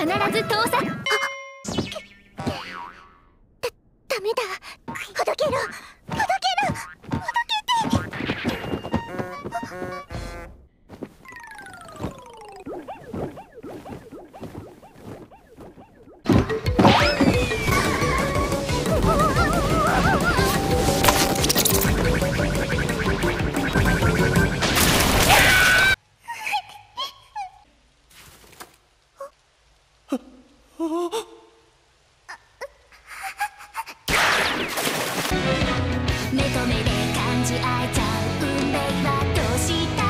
ず盗撮。ダメだ。ほどけろ、ほどけろ、ほどけて。目と目で感じ合えちゃう運命はどうした